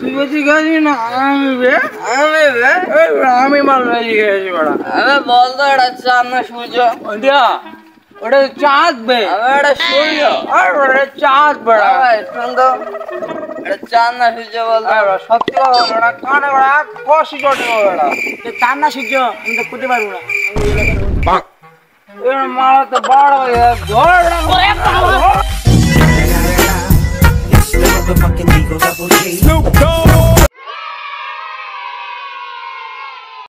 তুই বেশি খাচ্ছিস না আমি মাল বেশি খেয়েছি বড়া আমি বলতো এটা চাঁদ না সূর্য ওটা চাঁদ বে এটা সূর্য আর ওটা চাঁদ বড়া শুনতো এটা চাঁদ না সূর্য বলতো সত্যি কথা বড়া কানে বড়া কষি চটে বড়া চাঁদ না সূর্য আমি তো করতে পারবো না মারা তো বড়